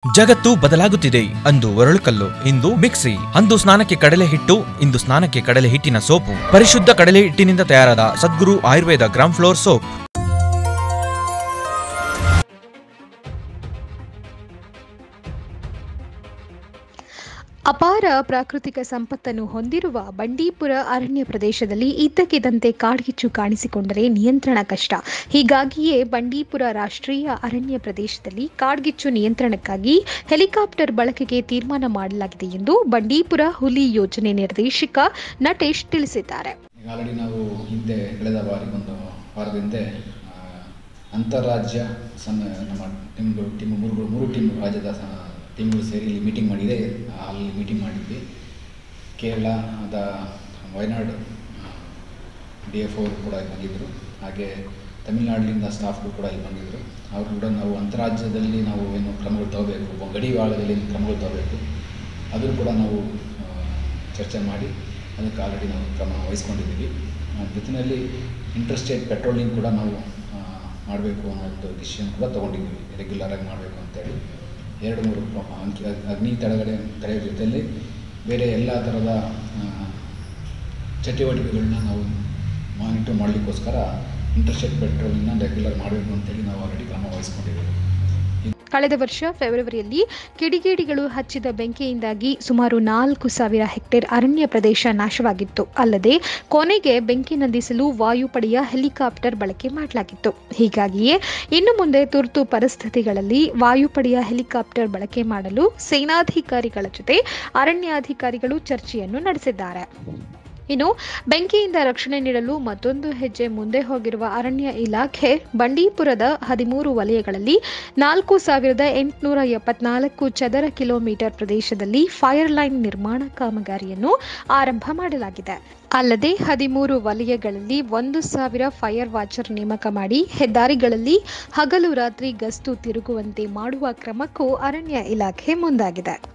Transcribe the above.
ಜಗತ್ತು ಬದಲಾಗುತ್ತಿದೆ. ಅಂದು ಒರಳುಕಲ್ಲು, ಇಂದು ಮಿಕ್ಸಿ. ಅಂದು ಸ್ನಾನಕ್ಕೆ ಕಡಲೆ ಹಿಟ್ಟು, ಇಂದು ಸ್ನಾನಕ್ಕೆ ಕಡಲೆ ಹಿಟ್ಟಿನ ಸೋಪು. ಪರಿಶುದ್ಧ ಕಡಲೆ ಹಿಟ್ಟಿನಿಂದ ತಯಾರಾದ Sadguru Ayurveda gram flour soap. ಅಪಾರ ಪ್ರಾಕೃತಿಕ ಸಂಪತ್ತನ್ನು ಹೊಂದಿರುವ ಬಂಡೀಪುರ ಅರಣ್ಯ ಪ್ರದೇಶದಲ್ಲಿ ಇದ್ದಕ್ಕಿದ್ದಂತೆ ಕಾಡ್ಗಿಚ್ಚು ಕಾಣಿಸಿಕೊಂಡರೆ ನಿಯಂತ್ರಣ ಕಷ್ಟ. ಹೀಗಾಗಿಯೇ ಬಂಡೀಪುರ ರಾಷ್ಟ್ರೀಯ ಅರಣ್ಯ ಪ್ರದೇಶದಲ್ಲಿ ಕಾಡ್ಗಿಚ್ಚು ನಿಯಂತ್ರಣಕ್ಕಾಗಿ ಹೆಲಿಕಾಪ್ಟರ್ ಬಳಕೆಗೆ ತೀರ್ಮಾನ ಮಾಡಲಾಗಿದೆ ಎಂದು ಬಂಡೀಪುರ ಹುಲಿ ಯೋಜನೆ ನಿರ್ದೇಶಕ ನಟೇಶ್ ತಿಳಿಸಿದ್ದಾರೆ. ಆಲ್ರೆಡಿ ನಾವು ಹಿಂದೆ ಕಳೆದ ಒಂದು ವಾರದ ಹಿಂದೆ ಅಂತಾರಾಜ್ಯ ನಮ್ಮ ಮೂರು ಟೀಮ್ ರಾಜ್ಯದ ಟೀಮ್ಗಳು ಸೇರಿ ಇಲ್ಲಿ ಮೀಟಿಂಗ್ ಮಾಡಿದೆ. ಅಲ್ಲಿ ಮೀಟಿಂಗ್ ಮಾಡಿದ್ವಿ. ಕೇರಳ ವಯನಾಡು DF ಅವರು ಕೂಡ ಇಲ್ಲಿ ಬಂದಿದ್ದರು. ಹಾಗೆ ತಮಿಳುನಾಡಿನಿಂದ ಸ್ಟಾಫ್ಗಳು ಕೂಡ ಇಲ್ಲಿ ಬಂದಿದ್ದರು. ಅವರು ಕೂಡ ನಾವು ಅಂತಾರಾಜ್ಯದಲ್ಲಿ ನಾವು ಏನು ಕ್ರಮಗಳು ತಗೋಬೇಕು, ಗಡಿವಾಳದಲ್ಲಿ ಕ್ರಮಗಳು ತಗೋಬೇಕು, ಅದನ್ನು ಕೂಡ ನಾವು ಚರ್ಚೆ ಮಾಡಿ ಅದಕ್ಕೆ ಆಲ್ರೆಡಿ ನಾವು ಕ್ರಮ ವಹಿಸ್ಕೊಂಡಿದ್ದೀವಿ. ಜೊತೆಯಲ್ಲಿ ಇಂಟರ್ಸ್ಟೇಟ್ ಪೆಟ್ರೋಲಿಂಗ್ ಕೂಡ ನಾವು ಮಾಡಬೇಕು ಅನ್ನೋ ಒಂದು ಡಿಸಿಷನ್ ಕೂಡ ತೊಗೊಂಡಿದ್ದೀವಿ. ರೆಗ್ಯುಲರಾಗಿ ಮಾಡಬೇಕು ಅಂತೇಳಿ 2-3 ಅಗ್ನಿ ತಡೆಯೋ ಜೊತೆಯಲ್ಲಿ ಬೇರೆ ಎಲ್ಲ ಥರದ ಚಟುವಟಿಕೆಗಳನ್ನ ನಾವು ಮಾನಿಟರ್ ಮಾಡಲಿಕ್ಕೋಸ್ಕರ ಇಂಟರ್ಸ್ಟೇಟ್ ಪೆಟ್ರೋಲಿಂಗ್ನ ರೆಗ್ಯುಲರ್ ಮಾಡಬೇಕು ಅಂತೇಳಿ ನಾವು ಆಲ್ರೆಡಿ ಕ್ರಮ ವಹಿಸ್ಕೊಂಡಿದ್ದೀವಿ. ಕಳೆದ ವರ್ಷ ಫೆಬ್ರವರಿಯಲ್ಲಿ ಕಿಡಿಗೇಡಿಗಳು ಹಚ್ಚಿದ ಬೆಂಕಿಯಿಂದಾಗಿ ಸುಮಾರು 4,000 ಹೆಕ್ಟೇರ್ ಅರಣ್ಯ ಪ್ರದೇಶ ನಾಶವಾಗಿತ್ತು. ಅಲ್ಲದೆ ಕೊನೆಗೆ ಬೆಂಕಿ ನಂದಿಸಲು ವಾಯುಪಡೆಯ ಹೆಲಿಕಾಪ್ಟರ್ ಬಳಕೆ ಮಾಡಲಾಗಿತ್ತು. ಹೀಗಾಗಿಯೇ ಇನ್ನು ಮುಂದೆ ತುರ್ತು ಪರಿಸ್ಥಿತಿಗಳಲ್ಲಿ ವಾಯುಪಡೆಯ ಹೆಲಿಕಾಪ್ಟರ್ ಬಳಕೆ ಮಾಡಲು ಸೇನಾಧಿಕಾರಿಗಳ ಜೊತೆ ಅರಣ್ಯಾಧಿಕಾರಿಗಳು ಚರ್ಚೆಯನ್ನು ನಡೆಸಿದ್ದಾರೆ. ಇನ್ನು ಬೆಂಕಿಯಿಂದ ರಕ್ಷಣೆ ನೀಡಲು ಮತ್ತೊಂದು ಹೆಜ್ಜೆ ಮುಂದೆ ಹೋಗಿರುವ ಅರಣ್ಯ ಇಲಾಖೆ ಬಂಡೀಪುರದ 13 ವಲಯಗಳಲ್ಲಿ 4,874 ಚದರ ಕಿಲೋಮೀಟರ್ ಪ್ರದೇಶದಲ್ಲಿ ಫೈರ್ ಲೈನ್ ನಿರ್ಮಾಣ ಕಾಮಗಾರಿಯನ್ನು ಆರಂಭ ಮಾಡಲಾಗಿದೆ. ಅಲ್ಲದೆ 13 ವಲಯಗಳಲ್ಲಿ 1,000 ಫೈರ್ ವಾಚರ್ ನೇಮಕ ಮಾಡಿ ಹೆದ್ದಾರಿಗಳಲ್ಲಿ ಹಗಲು ರಾತ್ರಿ ಗಸ್ತು ತಿರುಗುವಂತೆ ಮಾಡುವ ಕ್ರಮಕ್ಕೂ ಅರಣ್ಯ ಇಲಾಖೆ ಮುಂದಾಗಿದೆ.